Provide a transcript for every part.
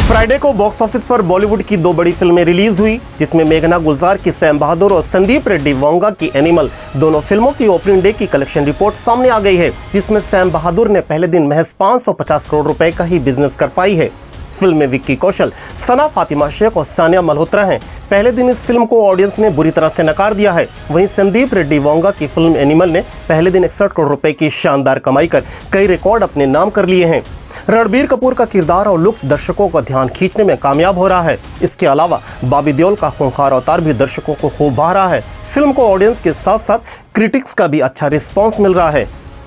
Friday को box office पर बॉलीवुड की दो बड़ी फिल्में रिलीज हुई, जिसमें मेघना गुलजार की सैम बहादुर और संदीप रेड्डी वोंगा की एनिमल। दोनों फिल्मों की ओपनिंग डे की कलेक्शन रिपोर्ट सामने आ गई है, जिसमें सैम बहादुर ने पहले दिन महज 550 करोड़ रुपए का ही बिजनेस कर पाई है। फिल्म में विक्की कौशल, सना फातिमा शेख और सानिया मल्होत्रा हैं। पहले दिन इस फिल्म को ऑडियंस ने बुरी तरह से नकार दिया है। वहीं संदीप रेड्डी वोंगा की फिल्म एनिमल ने पहले दिन 61 करोड़ रुपए की शानदार कमाई कर कई रिकॉर्ड अपने नाम कर लिए हैं। रणबीर कपूर का किरदार और लुक्स दर्शकों का ध्यान खींचने में कामयाब हो रहा है। इसके अलावा बॉबी देओल का खूंखार अवतार भी दर्शकों को खूब भा रहा है। फिल्म को ऑडियंस के साथ साथ क्रिटिक्स का भी अच्छा रिस्पांस मिल रहा है।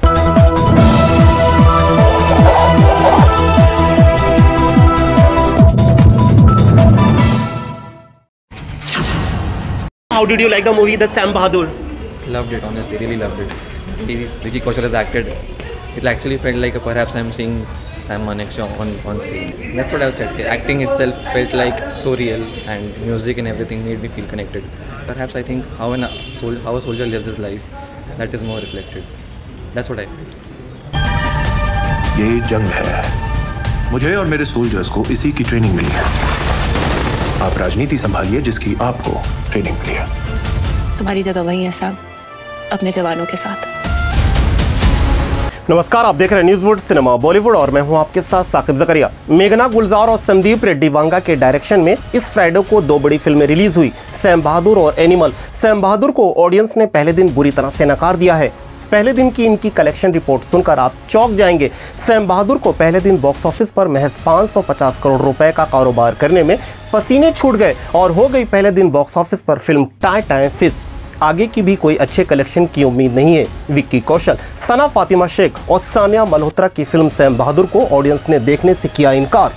How did you like the movie, The Sam Bahadur? Loved it, honestly, really loved it. Vicky Kaushal has acted. It actually felt like perhaps I'm seeing Sam Manekshaw on screen. That's what I've said. Acting itself felt like so real, and music and everything made me feel connected. Perhaps I think how a soldier lives his life, that is more reflected. That's what I felt. ये जंग है। मुझे और मेरे soldiers को इसी की training मिली है। आप राजनीति संभालिए जिसकी आपको ट्रेनिंग मिली है। तुम्हारी जगह वही है साहब, अपने जवानों के साथ। नमस्कार, आप देख रहे हैं न्यूज़वुड सिनेमा बॉलीवुड और मैं हूं आपके साथ साकिब जकरिया। मेघना गुलजार और संदीप रेड्डी वोंगा के डायरेक्शन में इस फ्राइडे को दो बड़ी फिल्में रिलीज हुई, सैम बहादुर और एनिमल। सैम बहादुर को ऑडियंस ने पहले दिन बुरी तरह से नकार दिया है। पहले दिन की इनकी कलेक्शन रिपोर्ट सुनकर आप चौंक जाएंगे। सैम बहादुर को पहले दिन बॉक्स ऑफिस पर महज 550 करोड़ रुपए का कारोबार करने में पसीने छूट गए और हो गई पहले दिन बॉक्स ऑफिस पर फिल्म टाए टाए फिस। आगे की भी कोई अच्छे कलेक्शन की उम्मीद नहीं है। विक्की कौशल, सना फातिमा शेख और सानिया मल्होत्रा की फिल्म सैम बहादुर को ऑडियंस ने देखने से किया इनकार।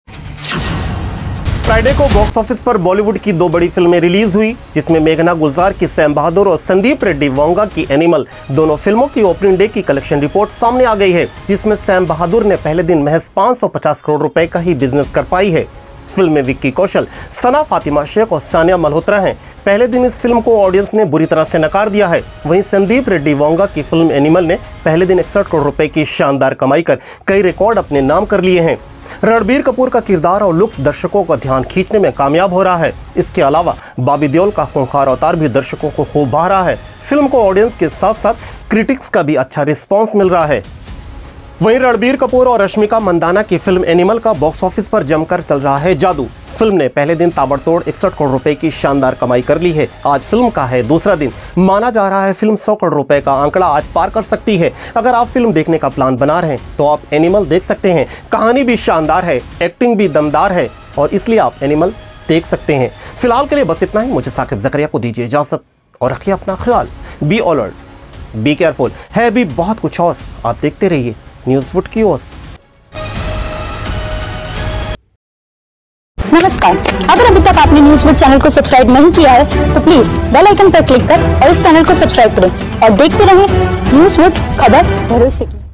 फ्राइडे को बॉक्स ऑफिस पर बॉलीवुड की दो बड़ी फिल्में रिलीज हुई, जिसमें मेघना गुलजार की सैम बहादुर और संदीप रेड्डी वोंगा की एनिमल। दोनों फिल्मों की ओपनिंग डे की कलेक्शन रिपोर्ट सामने आ गई है, जिसमें सैम बहादुर ने पहले दिन महज 550 करोड़ रुपए का ही बिजनेस कर पाई है। फिल्म में विक्की कौशल, सना फातिमा शेख और सानिया मल्होत्रा हैं। पहले दिन इस फिल्म को ऑडियंस ने बुरी तरह से नकार दिया है। वहीं संदीप रेड्डी वोंगा की फिल्म एनिमल ने पहले दिन 61 करोड़ रुपए की शानदार कमाई कर कई रिकॉर्ड अपने नाम कर लिए हैं। रणबीर कपूर का किरदार और लुक्स दर्शकों का ध्यान खींचने में कामयाब हो रहा है। इसके अलावा बॉबी देओल का खूंखार अवतार भी दर्शकों को खूब भा रहा है। फिल्म को ऑडियंस के साथ साथ क्रिटिक्स का भी अच्छा रिस्पांस मिल रहा है। वहीं रणबीर कपूर और रश्मिका मंदाना की फिल्म एनिमल का बॉक्स ऑफिस पर जमकर चल रहा है जादू। फिल्म ने पहले दिन ताबड़तोड़ 61 करोड़ रुपए की शानदार कमाई कर ली है। आज फिल्म का है दूसरा दिन। माना जा रहा है फिल्म 100 करोड़ रुपए का आंकड़ा आज पार कर सकती है। अगर आप फिल्म देखने का प्लान बना रहे हैं तो आप एनिमल देख सकते हैं। कहानी भी शानदार है, एक्टिंग भी दमदार है और इसलिए आप एनिमल देख सकते हैं। फिलहाल के लिए बस इतना ही। मुझे साकिब जकरिया को दीजिए इजाजत और रखिए अपना ख्याल। Be alert, be careful. है भी बहुत कुछ और, आप देखते रहिए न्यूज़वुड की ओर। नमस्कार, अगर अभी तक आपने न्यूज़वुड चैनल को सब्सक्राइब नहीं किया है तो प्लीज बेल आइकन पर क्लिक कर और इस चैनल को सब्सक्राइब करें और देखते रहें न्यूज़वुड, खबर भरोसे की।